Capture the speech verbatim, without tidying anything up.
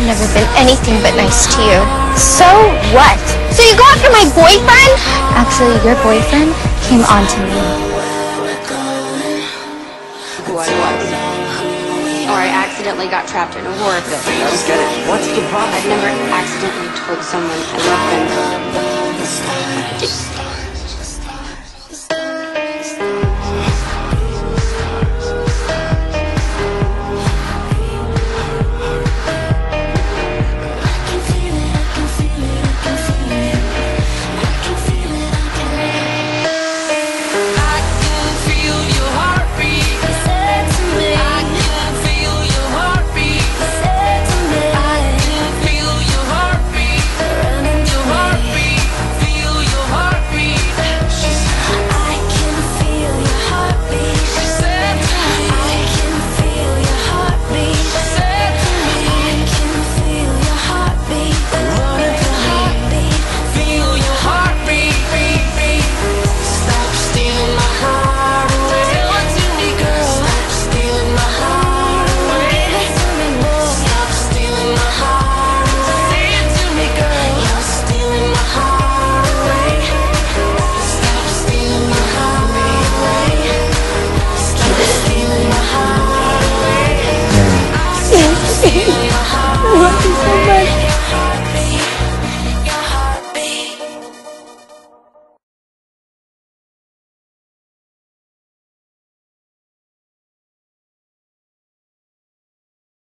never been anything but nice to you. So what? So you go after my boyfriend? Actually, your boyfriend came on to me. Who I was. Or I accidentally got trapped in a horror film. I don't get it. What's the problem? I've never accidentally told someone I love them.